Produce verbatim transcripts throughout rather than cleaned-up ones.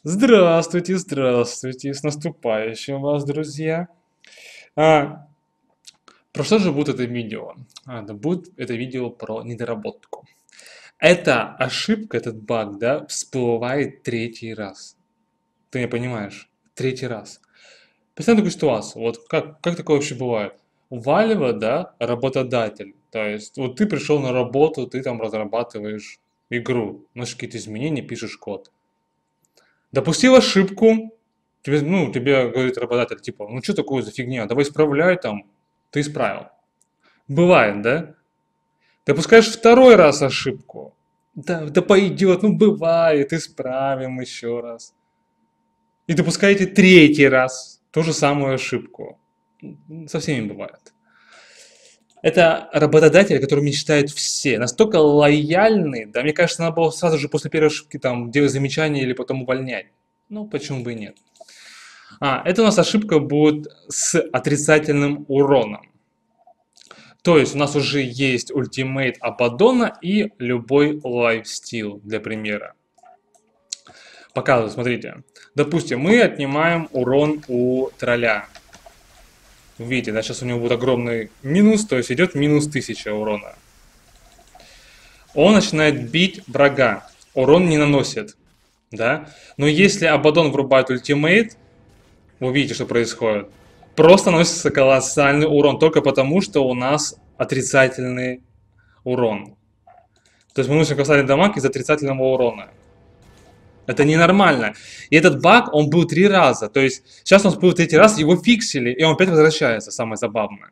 Здравствуйте, здравствуйте, с наступающим вас, друзья. А, про что же будет это видео? А, да будет это видео про недоработку. Эта ошибка, этот баг, да, всплывает третий раз. Ты не понимаешь? Третий раз. Представь такую ситуацию. Вот как, как такое вообще бывает? Валева, да, работодатель. То есть, вот ты пришел на работу, ты там разрабатываешь игру, носишь какие-то изменения, пишешь код. Допустил ошибку, тебе, ну, тебе говорит работодатель, типа, ну что такое за фигня, давай исправляй там, ты исправил. Бывает, да? Допускаешь второй раз ошибку, да, да пойдет, ну бывает, исправим еще раз. И допускаете третий раз ту же самую ошибку. Со всеми бывает. Это работодатель, который мечтают все, настолько лояльный, да, мне кажется, надо было сразу же после первой ошибки там делать замечание или потом увольнять. Ну, почему бы и нет. А, это у нас ошибка будет с отрицательным уроном. То есть у нас уже есть ультимейт Абаддона и любой лайфстил для примера. Показываю, смотрите. Допустим, мы отнимаем урон у тролля. Видите, да, сейчас у него будет огромный минус, то есть идет минус тысяча урона. Он начинает бить врага, урон не наносит, да. Но если Абаддон врубает ультимейт, вы видите, что происходит. Просто наносится колоссальный урон, только потому, что у нас отрицательный урон. То есть мы наносим колоссальный дамаг из отрицательного урона. Это ненормально. И этот баг, он был три раза. То есть сейчас он был третий раз, его фиксили, и он опять возвращается, самое забавное.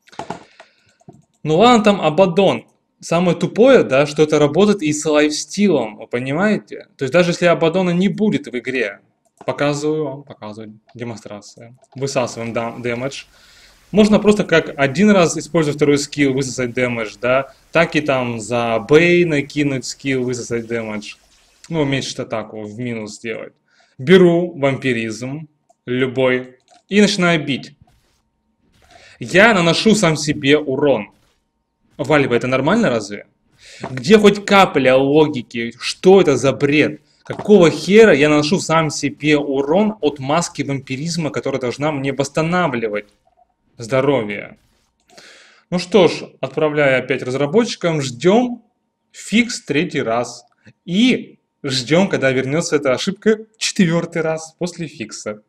Ну ладно, там Абаддон. Самое тупое, да, что это работает и с лайфстилом, вы понимаете? То есть даже если Абаддона не будет в игре, показываю вам, показываю, демонстрация. Высасываем дэмэдж. Можно просто как один раз, используя второй скилл, высосать дэмэдж, да, так и там за бей накинуть скилл, высосать дэмэдж. Ну, уменьшить атаку, в минус сделать. Беру вампиризм, любой, и начинаю бить. Я наношу сам себе урон. Вальва, это нормально разве? Где хоть капля логики? Что это за бред? Какого хера я наношу сам себе урон от маски вампиризма, которая должна мне восстанавливать здоровье? Ну что ж, отправляю опять разработчикам, ждем фикс третий раз. И ждем, когда вернется эта ошибка четвертый раз после фикса.